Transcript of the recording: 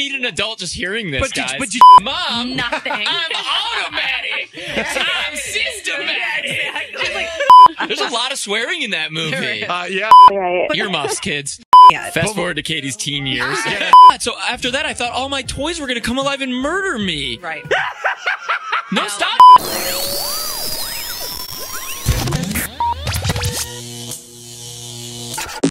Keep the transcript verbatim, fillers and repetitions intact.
need an adult just hearing this, but guys. You, but you, Mom, nothing. I'm automatic. I'm systematic. Yeah, exactly. Like, there's a lot of swearing in that movie. uh, yeah. Right. Earmuffs, kids. Yeah. Fast forward to Katie's teen years. So after that, I thought all my toys were going to come alive and murder me. Right. No, stop.